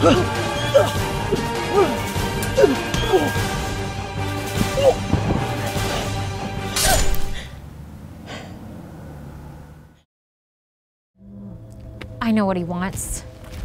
I know what he wants.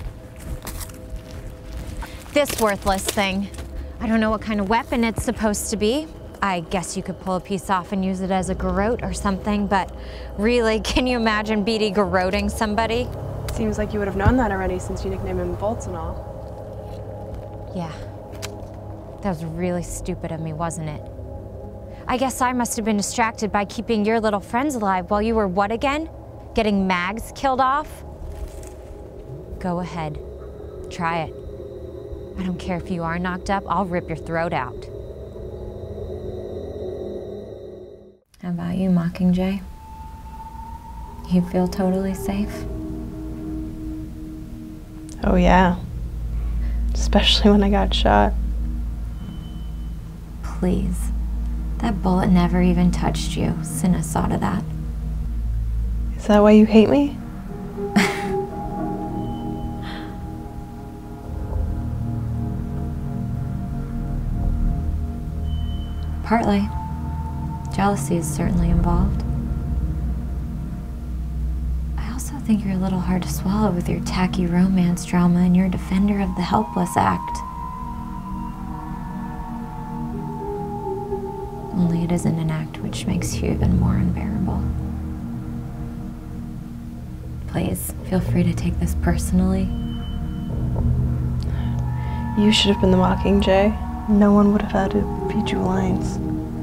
This worthless thing. I don't know what kind of weapon it's supposed to be. I guess you could pull a piece off and use it as a garrote or something, but really, can you imagine BD garroting somebody? Seems like you would have known that already since you nicknamed him Bolts and all. Yeah. That was really stupid of me, wasn't it? I guess I must have been distracted by keeping your little friends alive while you were what again? Getting Mags killed off? Go ahead. Try it. I don't care if you are knocked up, I'll rip your throat out. How about you, Mockingjay? You feel totally safe? Oh yeah. Especially when I got shot. Please. That bullet never even touched you. Cinna saw to that. Is that why you hate me? Partly. Jealousy is certainly involved. I also think you're a little hard to swallow with your tacky romance drama and your defender of the helpless act. Only it isn't an act which makes you even more unbearable. Please, feel free to take this personally. You should have been the Mockingjay. No one would have had to feed you lines.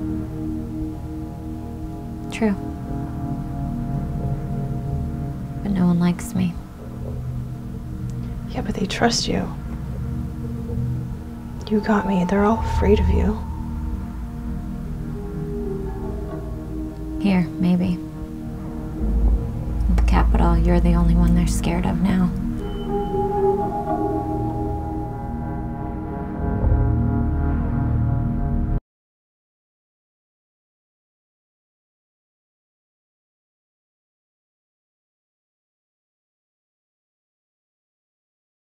True. But no one likes me. Yeah, but they trust you. You got me. They're all afraid of you. Here, maybe. At the Capitol, you're the only one they're scared of now.